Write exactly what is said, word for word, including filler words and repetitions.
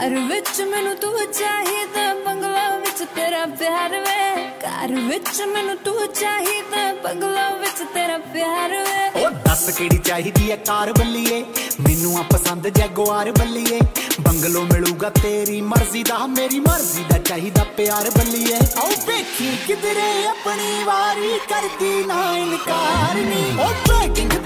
घर विच मैनू तू चाहिदा, बंगला विच तेरा प्यार वे। घर विच मैनू तू चाहिदा, बंगला विच तेरा प्यार वे। ओ दस केड़ी चाहिदी है कार बल्लीए, मैनू आ पसंद जैगुआर बल्लीए। बंगलो मिलूगा तेरी मर्जी दा, मेरी मर्जी दा चाहिदा प्यार बल्लीए। आओ देखी किधरे अपनी वारी, करदी ना इनकार नी। ओ